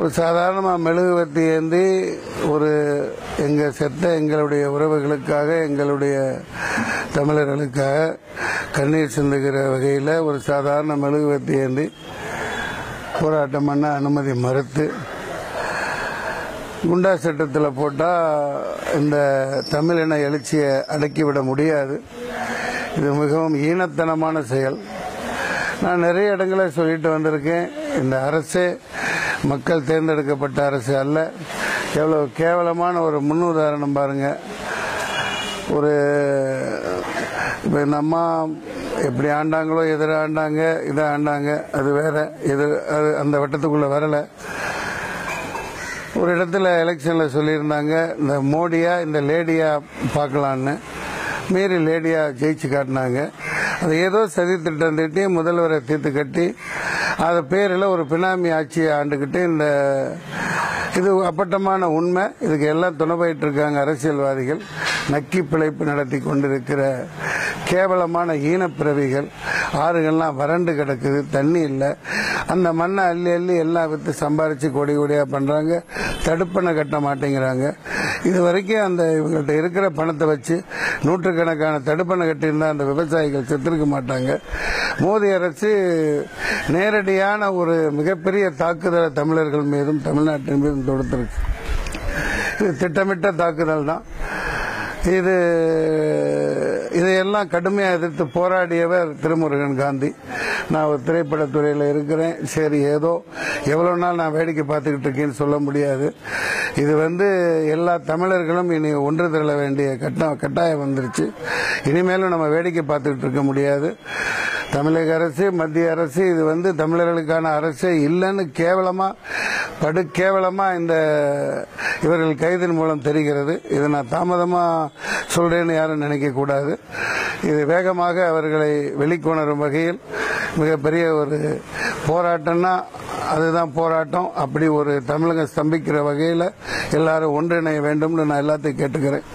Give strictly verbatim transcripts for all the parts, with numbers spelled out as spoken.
ஒரு சாதாரணமாக மெழுகுவர்த்தி ஏந்தி ஒரு எங்கள் செத்த எங்களுடைய உறவுகளுக்காக எங்களுடைய தமிழர்களுக்காக கண்ணீர் சிந்துகிற வகையில் ஒரு சாதாரண மெழுகுவர்த்தி ஏந்தி போராட்டம் பண்ண அனுமதி மறுத்து குண்டா சட்டத்தில் போட்டால் இந்த தமிழின எழுச்சியை அடக்கிவிட முடியாது. இது மிகவும் ஈனத்தனமான செயல். நான் நிறைய இடங்களை சொல்லிட்டு வந்திருக்கேன். இந்த அரசே மக்கள் தேர்ந்தெடுக்கப்பட்ட அரசு அல்ல. எவ்வளோ கேவலமான ஒரு முன்னுதாரணம் பாருங்க. ஒரு இப்போ இந்த அம்மா எப்படி ஆண்டாங்களோ எதிர ஆண்டாங்க இதை ஆண்டாங்க, அது வேற. இது அது அந்த வட்டத்துக்குள்ளே வரலை. ஒரு இடத்துல எலெக்ஷனில் சொல்லியிருந்தாங்க இந்த மோடியா இந்த லேடியா பார்க்கலான்னு. மீறி லேடியா ஜெயிச்சு காட்டினாங்க. அது ஏதோ சதி திட்டம் திட்டி முதல்வரை தீர்த்து கட்டி அது பேரில் ஒரு பினாமி ஆட்சியை ஆண்டுக்கிட்டு இந்த இது அப்பட்டமான உண்மை. இதுக்கு எல்லாம் துணை போயிட்டு இருக்காங்க அரசியல்வாதிகள். நக்கி பிழைப்பு நடத்தி கொண்டிருக்கிற கேவலமான ஈனப்பிறவிகள். ஆறுகள்லாம் வறண்டு கிடக்குது, தண்ணி இல்லை. அந்த மண்ணை அள்ளி அள்ளி எல்லாம் விற்று சம்பாரித்து கொடி கொடியாக பண்ணுறாங்க. தடுப்பணை கட்ட மாட்டேங்கிறாங்க. இது வரைக்கும் அந்த இவங்கள்ட்ட இருக்கிற பணத்தை வச்சு நூற்றுக்கணக்கான தடுப்பணை கட்டியிருந்தால் அந்த விவசாயிகள் செத்துருக்க மாட்டாங்க. மோடி அரசு நேரடியான ஒரு மிகப்பெரிய தாக்குதலை தமிழர்கள் மீதும் தமிழ்நாட்டின் மீதும் தொடுத்திருக்கு. இது திட்டமிட்ட தாக்குதல் தான். இது இதையெல்லாம் கடுமையாக எதிர்த்து போராடியவர் திருமுருகன் காந்தி. நான் ஒரு திரைப்படத்துறையில் இருக்கிறேன். சரி, ஏதோ எவ்வளோ நாள் நான் வேடிக்கை பார்த்துக்கிட்டு இருக்கேன்னு சொல்ல முடியாது. இது வந்து எல்லா தமிழர்களும் இனி ஒன்று திரள வேண்டிய கட்ட கட்டாயம் வந்துருச்சு. இனிமேலும் நம்ம வேடிக்கை பார்த்துக்கிட்டு இருக்க முடியாது. தமிழக அரசு, மத்திய அரசு இது வந்து தமிழர்களுக்கான அரசே இல்லைன்னு கேவலமா படு கேவலமா இந்த இவர்கள் கைதின் மூலம் தெரிகிறது. இதை நான் தாமதமா சொல்றேன்னு யாரும் நினைக்க கூடாது. இது வேகமாக அவர்களை வெளிக்கொணரும் வகையில் மிகப்பெரிய ஒரு போராட்டம்னா அதுதான் போராட்டம். அப்படி ஒரு தமிழகம் ஸ்தம்பிக்கிற வகையில் எல்லாரும் ஒன்றிணைய வேண்டும்னு நான் எல்லாத்தையும் கேட்டுக்கிறேன்.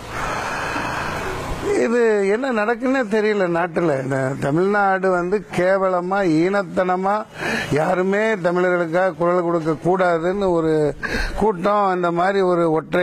இது என்ன நடக்குன்னே தெரியல நாட்டில். தமிழ்நாடு வந்து கேவலமா ஈனத்தனமா யாருமே தமிழர்களுக்காக குரல் கொடுக்க கூடாதுன்னு ஒரு கூட்டம் அந்த மாதிரி ஒரு ஒற்றை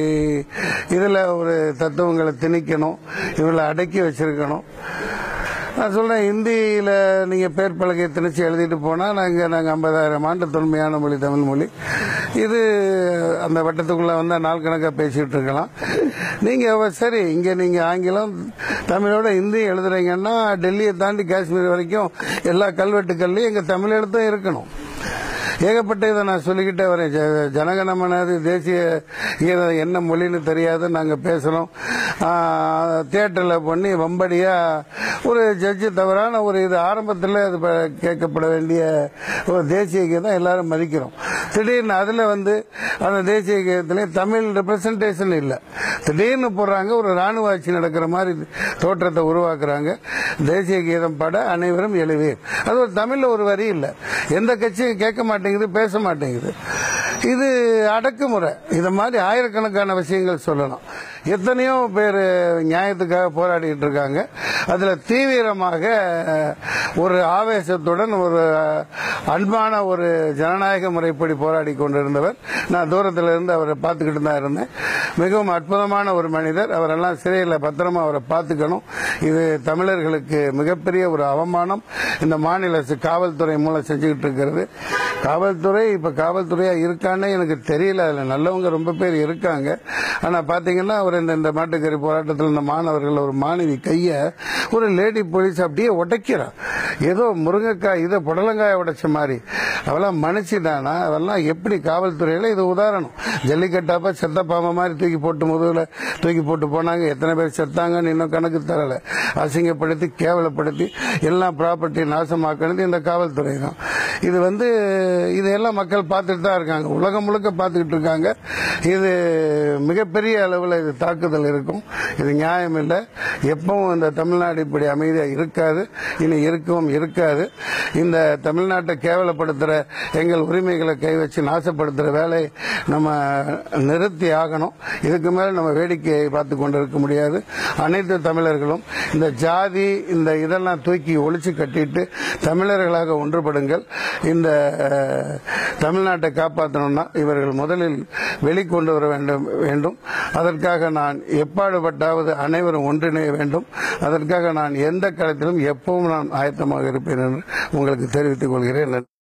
இதுல ஒரு தத்துவங்களை திணிக்கணும், இவங்களை அடக்கி வச்சிருக்கணும். நான் சொல்றேன், இந்தியில நீங்க பேர் பலகையை திணிச்சு எழுதிட்டு போனா நாங்க நாங்க ஐம்பதாயிரம் ஆண்டு தொன்மையான மொழி தமிழ் மொழி. இது அந்த வட்டத்துக்குள்ள வந்தா நாள் கணக்கா பேசிட்டு இருக்கலாம். நீங்க சரி, இங்க நீங்க ஆங்கிலம் தமிழோட ஹிந்தி எழுதுறீங்கன்னா டெல்லியை தாண்டி காஷ்மீர் வரைக்கும் எல்லா கல்வெட்டுக்கள்லயும் எங்க தமிழ் எழுத்தும் இருக்கணும். ஏகப்பட்ட இதை நான் சொல்லிக்கிட்டே வரேன். ஜனகணமனது தேசிய கீதம் என்ன மொழின்னு தெரியாது, நாங்கள் பேசுகிறோம். தியேட்டரில் பண்ணி வம்படியா ஒரு ஜட்ஜு தவறான ஒரு இது ஆரம்பத்தில் அது கேட்கப்பட வேண்டிய ஒரு தேசிய கீதம் எல்லாரும் மதிக்கிறோம். திடீர்னு அதில் வந்து அந்த தேசிய கீதத்திலே தமிழ் ரெப்ரசன்டேஷன் இல்லை. திடீர்னு போடுறாங்க, ஒரு ராணுவ ஆட்சி நடக்கிற மாதிரி தோற்றத்தை உருவாக்குறாங்க. தேசிய கீதம் பாட அனைவரும் எழுவீர். அது ஒரு தமிழில் ஒரு வரி இல்லை. எந்த கட்சியும் கேட்க மாட்டேங்குது, பேச மாட்டேங்குது. இது அடக்குமுறை. இது மாதிரி ஆயிரக்கணக்கான விஷயங்கள் சொல்லலாம். எத்தனையோ பேர் நியாயத்துக்காக போராடிட்டு இருக்காங்க. அதுல தீவிரமாக ஒரு ஆவேசத்துடன் ஒரு அன்பான ஒரு ஜனநாயக முறைப்படி போராடி கொண்டிருந்தவர். நான் தூரத்தில் இருந்து அவரை பார்த்துக்கிட்டு தான் இருந்தேன். மிகவும் அற்புதமான ஒரு மனிதர். அவரெல்லாம் சிறையில் பத்திரமா அவரை பார்த்துக்கணும். இது தமிழர்களுக்கு மிகப்பெரிய ஒரு அவமானம் இந்த மாநில காவல்துறை மூலம் செஞ்சுக்கிட்டு இருக்கிறது. காவல்துறை இப்ப காவல்துறையா இருக்கான்னு எனக்கு தெரியல. அதுல நல்லவங்க ரொம்ப பேர் இருக்காங்க. ஆனா பாத்தீங்கன்னா அவர் இந்த மாட்டுக்கறி போராட்டத்தில் இந்த மாணவர்கள் ஒரு மாணவி கைய ஒரு லேடி போலீஸ் அப்படியே உடைக்கிறார். ஏதோ முருங்கைக்காய் இதை புடலங்காய உடைச்ச மாதிரி. அவெல்லாம் மனுஷிதானா? அவெல்லாம் எப்படி காவல்துறையில இது உதாரணம். ஜல்லிக்கட்டாப்ப செத்த பாம்பை மாதிரி தூக்கி போட்டு முதுகுல தூக்கி போட்டு போனாங்க. எத்தனை பேர் செத்தாங்கன்னு இன்னும் கணக்கு தரல. அசிங்கப்படுத்தி கேவலப்படுத்தி எல்லாம் ப்ராப்பர்ட்டி நாசமாக்கினது இந்த காவல்துறை தான். இது வந்து இதையெல்லாம் மக்கள் பார்த்துட்டு தான் இருக்காங்க. உலகம் முழுக்க பார்த்துக்கிட்டு இருக்காங்க. இது மிகப்பெரிய அளவில் இது தாக்குதல் இருக்கும். இது நியாயம் இல்லை. எப்பவும் இந்த தமிழ்நாடு இப்படி அமைதியா இருக்காது, இனி இருக்கவும் இருக்காது. இந்த தமிழ்நாட்டை கேவலப்படுத்துற, எங்கள் உரிமைகளை கை வச்சு நாசப்படுத்துற வேலை நம்ம நிறுத்தி ஆகணும். இதுக்கு மேல நம்ம வேடிக்கையை பார்த்து கொண்டு இருக்க முடியாது. அனைத்து தமிழர்களும் இந்த ஜாதி இந்த இதெல்லாம் தூக்கி ஒழிச்சு கட்டிட்டு தமிழர்களாக ஒன்றுபடுங்கள். இந்த தமிழ்நாட்டை காப்பாற்றணும்னா இவர்கள் முதலில் வெளிக்கொண்டு வர வேண்டும் வேண்டும் அதற்காக நான் எப்பாடுபட்டாவது அனைவரும் ஒன்றிணைய வேண்டும். அதற்காக நான் எந்த களத்திலும் எப்பவும் நான் ஆயத்தமாக இருப்பேன் என்று உங்களுக்கு தெரிவித்துக் கொள்கிறேன்.